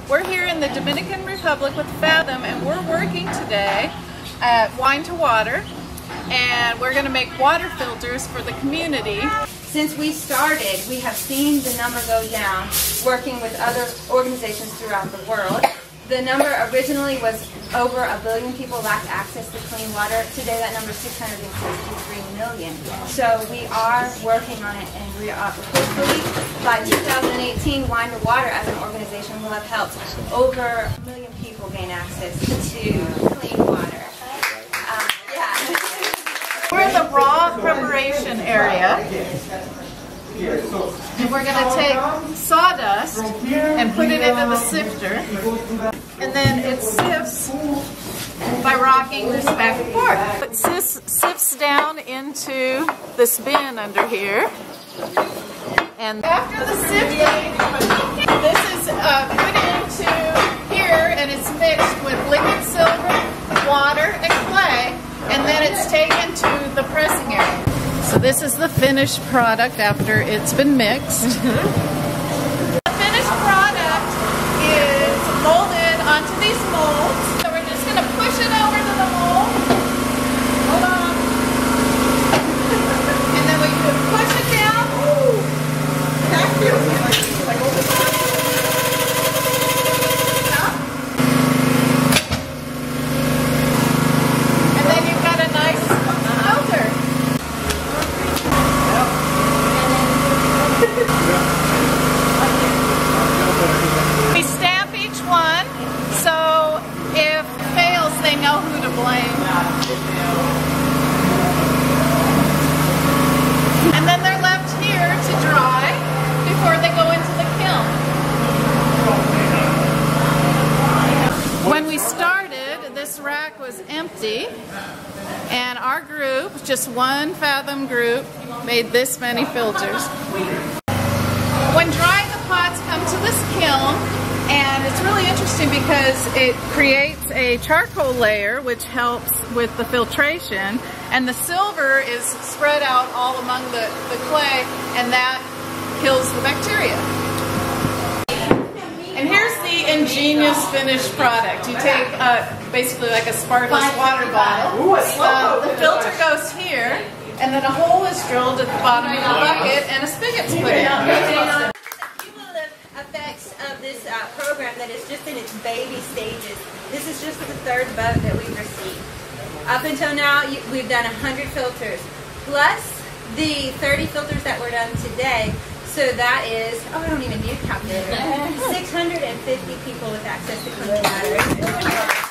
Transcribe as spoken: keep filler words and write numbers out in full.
We're here in the Dominican Republic with Fathom, and we're working today at Wine to Water, and we're going to make water filters for the community. Since we started, we have seen the number go down, working with other organizations throughout the world. The number originally was over a billion people lacked access to clean water. Today that number is six hundred sixty-three million. So we are working on it, and we are hopefully by two thousand eighteen, Wine to Water as an organization will have helped over a million people gain access to clean water. Um, yeah. We're in the raw preparation area. And we're going to take sawdust and put it into the sifter, and then it sifts by rocking this back and forth. It sifts, sifts down into this bin under here, and after the sifting, this is uh, put into here, and it's mixed with liquid silver, water, and clay, and then it's taken to the pressing area. So this is the finished product after it's been mixed. Mm-hmm. The finished product is molded onto these molds. So we're just going to push it over to the mold. Hold on. And then we push it down. Ooh. That feels like, like open up. And then you've got a nice filter. We stamp each one, so if it fails, they know who to blame. And then they're left here to dry before they go into the kiln. When we started, this rack was empty, and our group, just one Fathom group, made this many filters. When drying, the pots come to this kiln, and it's really interesting because it creates a charcoal layer which helps with the filtration, and the silver is spread out all among the, the clay, and that kills the bacteria. And here's the ingenious finished product. You take uh, basically like a sparkless water bottle. Uh, the filter goes here, and then a hole is drilled at the bottom of the bucket, and a spigot's put in. The cumulative effects of this uh, program that is just in its baby stages. This is just the third vote that we've received. Up until now, you, we've done one hundred filters, plus the thirty filters that were done today. So that is, oh, I don't even need a calculator, six hundred fifty people with access to clean water.